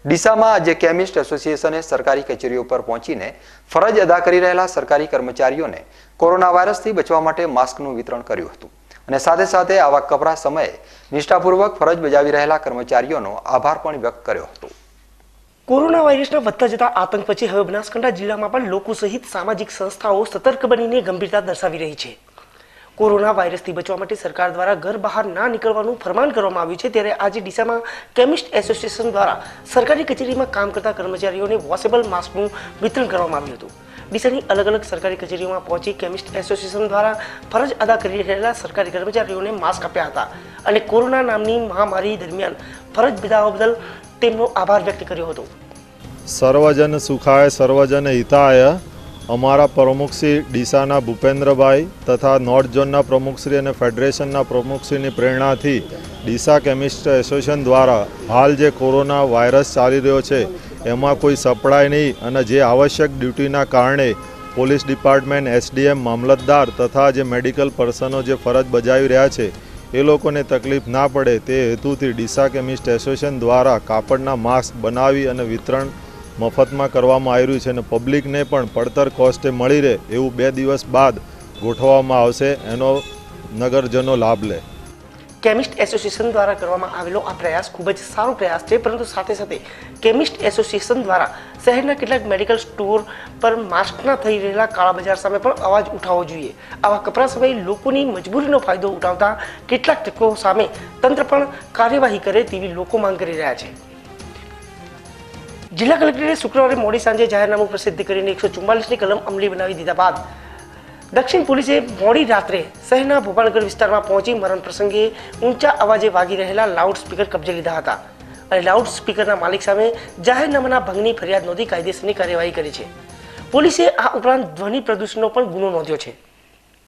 ડીસામાં આજે કેમિસ્ટ એસોસિએશને સરકારી કચેરીઓ પર પહોંચીને ફરજ અદા કરી રહેલા સરકારી કર્મચારીઓને કોરોના વાયરસથી બચવા માટે માસ્કનું વિતરણ કર્યું હતું અને સાથે સાથે આવા કપરા સમયે નિષ્ઠાપૂર્વક ફરજ બજાવી રહેલા કર્મચારીઓનો આભાર પણ વ્યક્ત કર્યો હતો। કોરોના વાયરસના વધતા જતા આતંક પછી હવે બનાસકાંઠા જિલ્લામાં પણ લોકો સહિત સામાજિક સંસ્થાઓ સતર્ક બનીને ગંભીરતા દર્શાવી રહી છે। કોરોના વાયરસથી બચવા માટે સરકાર દ્વારા ઘર બહાર ના નીકળવાનું ફરમાન કરવામાં આવ્યું છે, ત્યારે આજે ડીસામાં કેમિસ્ટ એસોસિએશન દ્વારા સરકારી કચેરીમાં કામ કરતા કર્મચારીઓને વોશેબલ માસ્કનું વિતરણ કરવામાં આવ્યું હતું। ડીસાની અલગ અલગ સરકારી કચેરીઓમાં પહોંચી કેમિસ્ટ એસોસિએશન દ્વારા ફરજ અદા કરી રહેલા સરકારી કર્મચારીઓને માસ્ક આપ્યા હતા અને કોરોના નામની મહામારી દરમિયાન ફરજ બજાવવા બદલ તેમનો આભાર વ્યક્ત કર્યો હતો। સર્વજન સુખાય સર્વજન હિતાય અમારા પ્રમુખશ્રી ડીસાના ભૂપેન્દ્રભાઈ તથા નોર્થ ઝોનના પ્રમુખશ્રી અને ફેડરેશનના પ્રમુખશ્રીની પ્રેરણાથી ડીસા કેમિસ્ટ એસોસિએશન દ્વારા હાલ જે કોરોના વાયરસ ચાલી રહ્યો છે એમાં કોઈ સપડાય નહીં અને જે આવશ્યક ડ્યુટીના કારણે પોલીસ ડિપાર્ટમેન્ટ, એસડીએમ, મામલતદાર તથા જે મેડિકલ પર્સનો જે ફરજ બજાવી રહ્યા છે એ લોકોને તકલીફ ના પડે તે હેતુથી ડીસા કેમિસ્ટ એસોસિએશન દ્વારા કાપડના માસ્ક બનાવી અને વિતરણ મફતમાં કરવામાં આવ્યું છે અને પબ્લિકને પણ પડતર કોસ્ટે મળી રહે એવું 2 દિવસ બાદ ગોઠવવામાં આવશે, એનો નગરજનો લાભ લે। કેમિસ્ટ એસોસિએશન દ્વારા કરવામાં આવેલો આ પ્રયાસ ખૂબ જ સારો પ્રયાસ છે, પરંતુ સાથે સાથે કેમિસ્ટ એસોસિએશન દ્વારા શહેરના કેટલાક મેડિકલ સ્ટોર પર માસ્કના થઈ રહેલા કાળા બજાર સામે પણ અવાજ ઉઠાવવો જોઈએ। આવા કપરા સમયે લોકોની મજબૂરીનો ફાયદો ઉઠાવતા કેટલાક તત્વો સામે તંત્ર પણ કાર્યવાહી કરે તેવી લોકો માંગ કરી રહ્યા છે। જિલ્લા કલેક્ટરે શુક્રવારે મોડી સાંજે જાહેરનામું પ્રસિદ્ધ કરીને 144ની કલમ અમલી બનાવી દીધા બાદ દક્ષિણ પોલીસે મોડી રાત્રે શહેરના ભોપાલનગર વિસ્તારમાં પહોંચી મરણ પ્રસંગે ઊંચા અવાજે વાગી રહેલા લાઉડ સ્પીકર કબજે લીધા હતા અને લાઉડ સ્પીકરના માલિક સામે જાહેરનામાના ભંગની ફરિયાદ નોંધી કાયદેસરની કાર્યવાહી કરી છે। પોલીસે આ ઉપરાંત ધ્વનિ પ્રદૂષણનો પણ ગુનો નોંધ્યો છે।